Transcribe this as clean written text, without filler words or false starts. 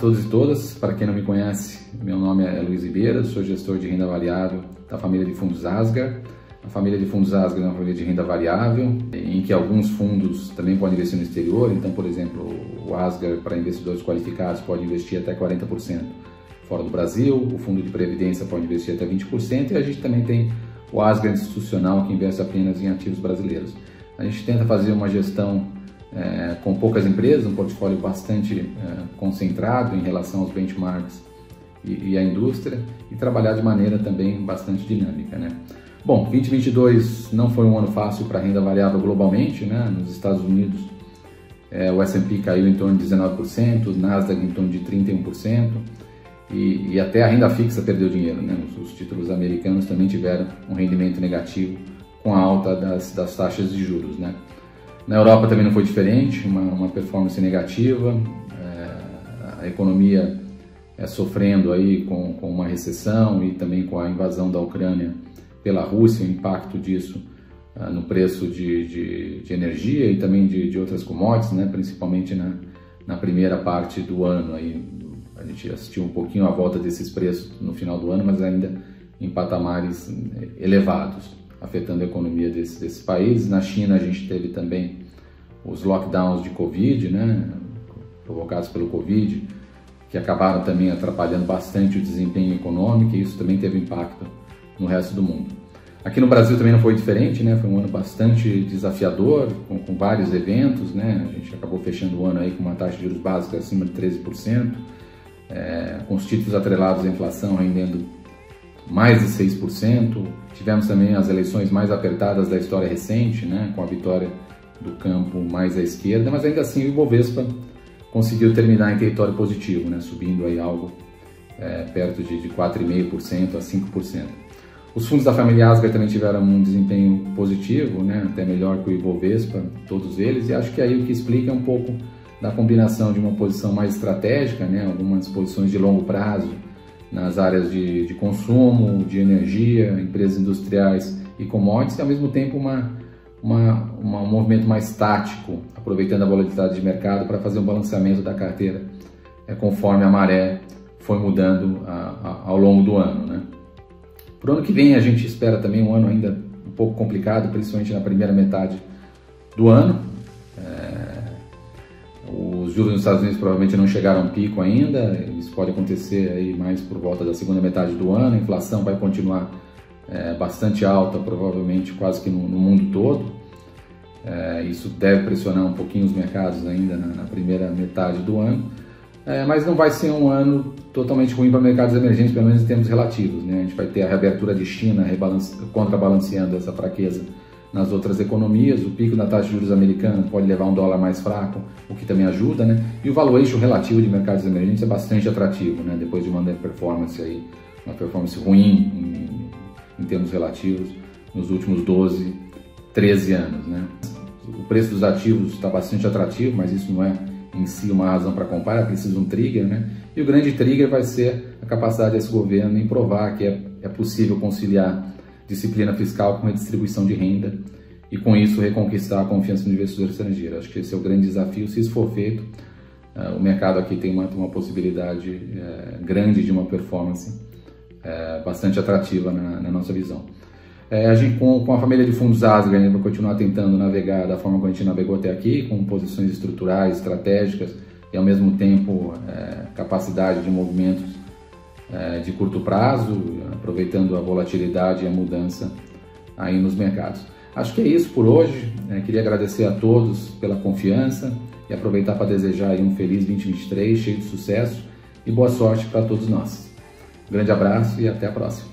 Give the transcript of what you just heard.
todos e todas, para quem não me conhece, meu nome é Luiz Ribeira, sou gestor de renda variável da família de fundos Asgar. A família de fundos Asgar é uma família de renda variável, em que alguns fundos também podem investir no exterior. Então, por exemplo, o Asgar para investidores qualificados pode investir até 40% fora do Brasil, o fundo de previdência pode investir até 20% e a gente também tem o Asgar institucional, que investe apenas em ativos brasileiros. A gente tenta fazer uma gestão com poucas empresas, um portfólio bastante concentrado em relação aos benchmarks e à indústria, e trabalhar de maneira também bastante dinâmica, né? Bom, 2022 não foi um ano fácil para a renda variável globalmente, né? Nos Estados Unidos, o S&P caiu em torno de 19%, o Nasdaq em torno de 31%, e até a renda fixa perdeu dinheiro, né? Os títulos americanos também tiveram um rendimento negativo com a alta das taxas de juros, né? Na Europa também não foi diferente, uma performance negativa, a economia sofrendo aí com uma recessão e também com a invasão da Ucrânia pela Rússia, o impacto disso no preço de energia e também de outras commodities, né? Principalmente na primeira parte do ano. Aí a gente assistiu um pouquinho à volta desses preços no final do ano, mas ainda em patamares elevados, afetando a economia desses países. Na China a gente teve também os lockdowns de Covid, né, provocados pelo Covid, que acabaram também atrapalhando bastante o desempenho econômico, e isso também teve impacto no resto do mundo. Aqui no Brasil também não foi diferente, né, foi um ano bastante desafiador, com vários eventos, né, a gente acabou fechando o ano aí com uma taxa de juros básica acima de 13%, com os títulos atrelados à inflação rendendo mais de 6%, tivemos também as eleições mais apertadas da história recente, né, com a vitória do campo mais à esquerda, mas ainda assim o Ibovespa conseguiu terminar em território positivo, né, subindo aí algo perto de 4,5% a 5%. Os fundos da família Asgar também tiveram um desempenho positivo, né, até melhor que o Ibovespa, todos eles, e acho que aí o que explica um pouco da combinação de uma posição mais estratégica, né, algumas posições de longo prazo, nas áreas de consumo, de energia, empresas industriais e commodities, e ao mesmo tempo um movimento mais tático, aproveitando a volatilidade de mercado para fazer um balanceamento da carteira conforme a maré foi mudando ao longo do ano, né? Para o ano que vem a gente espera também um ano ainda um pouco complicado, principalmente na primeira metade do ano. Os juros nos Estados Unidos provavelmente não chegaram a um pico ainda, isso pode acontecer aí mais por volta da segunda metade do ano. A inflação vai continuar bastante alta, provavelmente quase que no mundo todo. Isso deve pressionar um pouquinho os mercados ainda na primeira metade do ano, mas não vai ser um ano totalmente ruim para mercados emergentes, pelo menos em termos relativos, né? A gente vai ter a reabertura de China contrabalanceando essa fraqueza nas outras economias, o pico da taxa de juros americana pode levar um dólar mais fraco, o que também ajuda, né? E o valuation relativo de mercados emergentes é bastante atrativo, né? Depois de uma performance ruim em termos relativos nos últimos 12, 13 anos, né? O preço dos ativos está bastante atrativo, mas isso não é em si uma razão para comprar, é preciso um trigger, né? E o grande trigger vai ser a capacidade desse governo em provar que é possível conciliar disciplina fiscal com redistribuição de renda e com isso reconquistar a confiança do investidor estrangeiro. Acho que esse é o grande desafio. Se isso for feito, o mercado aqui tem uma possibilidade grande de uma performance bastante atrativa na nossa visão. A gente, com a família de fundos Asgar, a gente vai continuar tentando navegar da forma como a gente navegou até aqui, com posições estruturais, estratégicas e ao mesmo tempo capacidade de movimentos de curto prazo, aproveitando a volatilidade e a mudança aí nos mercados. Acho que é isso por hoje. Queria agradecer a todos pela confiança e aproveitar para desejar aí um feliz 2023, cheio de sucesso e boa sorte para todos nós. Um grande abraço e até a próxima.